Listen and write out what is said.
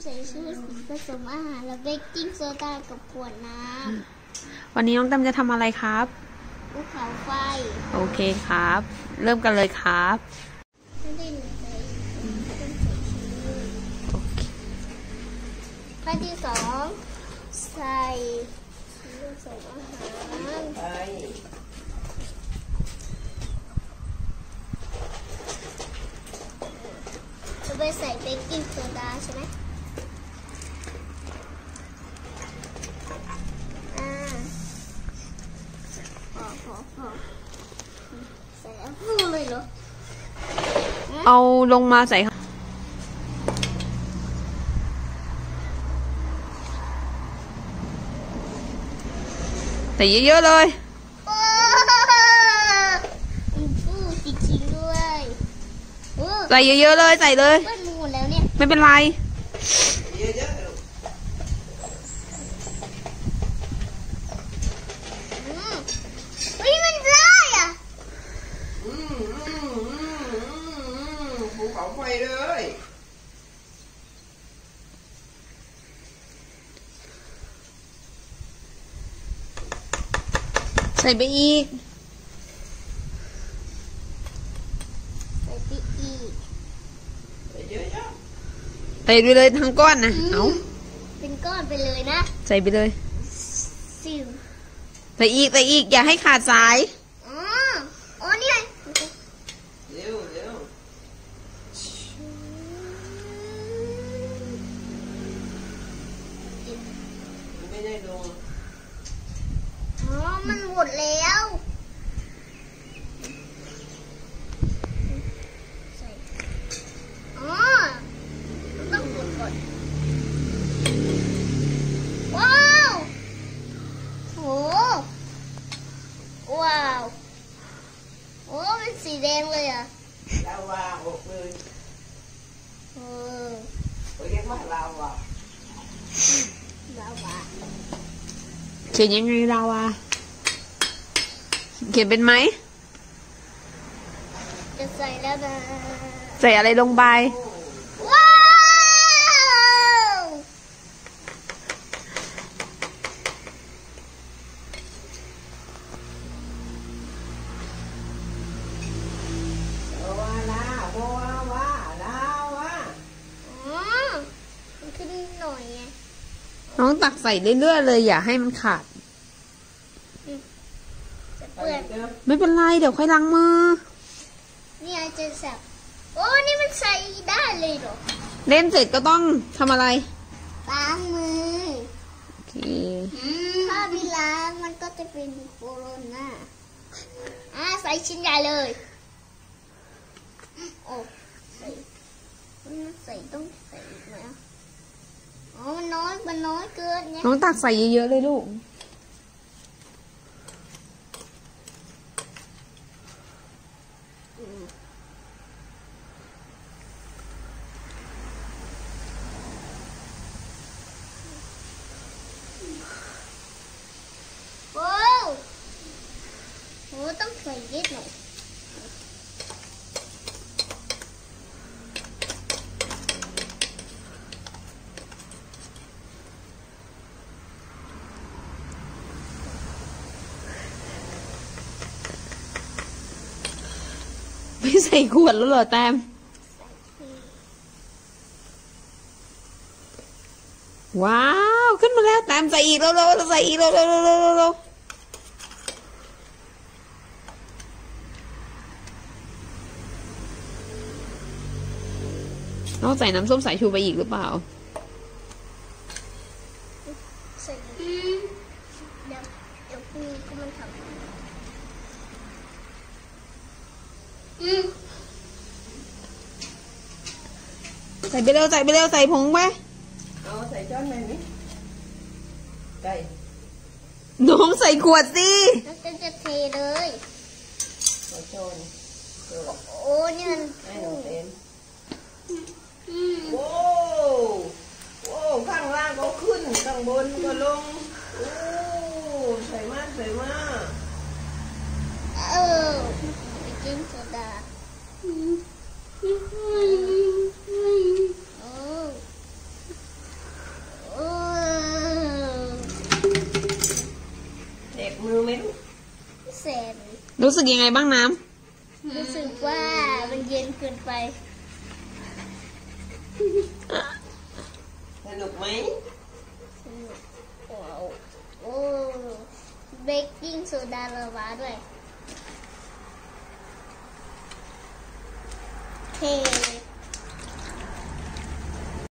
ใส่ชื่อสีผสมอาหารและเบกกิ้งโซดากับขวดน้ำวันนี้น้องแตมจะทำอะไรครับภูเขาไฟโอเคครับเริ่มกันเลยครับไม่ได้หนูใส่ต้องใส่ชื่อขั้นที่สองใส่ผสมอาหารจะไปใส่เบกกิ้งโซดาใช่ไหมพอใส่แล้วพูดเลยเหรอเอาลงมาใส่เยอะๆเลยจริงๆด้วยใส่เยอะๆเลยใส่เลยเปื้อนหมดแล้วเนี่ยไม่เป็นไรมันได้อ่ะภูเขาไฟเลยใส่ไปอีกใส่ไปเลยทั้งก้อนนะเอาเป็นก้อนไปเลยนะใส่ไปเลยสิวใส่อีกอย่าให้ขาดสายอ๋อนี่ไงเร็วไม่ได้ลงมันหมดแล้วใส่ต้องกดก่อนว้าวโหว้าวโอ้เป็นสีแดงเลยอ่ะลาวาออกเลยเรียกว่าลาวาเขียนยังไงลาวาเขียนเป็นไหมจะใส่แล้วนะใส่อะไรลงไปว้าวมันขึ้นหน่อยไงน้องตักใส่เรื่อยๆเลยอย่าให้มันขาดไม่เป็นไรเดี๋ยวค่อยล้างมือนี่อาจจะสับโอ้นี่มันใส่ได้เลยเหรอเล่นเสร็จก็ต้องทำอะไรล้างมือโอเคถ้าไม่ล้างมันก็จะเป็นโคโรนาใส่ชิ้นใหญ่เลยโอ้ใส่ต้องใส่ไหมมันน้อยเกินเนี่ยน้องตักใส่เยอะๆเลยลูกโหต้องใส่นิดหน่อยไม่ใส่ขวดแล้วเหรอแตมว้าวขึ้นมาแล้วแตมใส่อีกแล้วใส่อีกแล้วน้องใส่น้ำส้มสายชูไปอีกหรือเปล่าใส่เดี๋ยวพรุ่งนี้ก็มันทำใส่ไปเร็วใส่ผงไปเอาใส่ช้อนไหมนี่ใส่น้องใส่ขวดสิแล้วจะเทเลยใส่ช้อนโอ้นี่มันให้หนูเต็มโอ้ข้างล่างก็ขึ้นข้างบนก็ลงใส่มากเบกกิ้งโซดาเแสนรู้สึกยังไงบ้างน้รู้สึกว่ามันเย็นเกินไปสนุกไหมว้าวโอ้เบกกิ้งโซดาละวาด้วยเท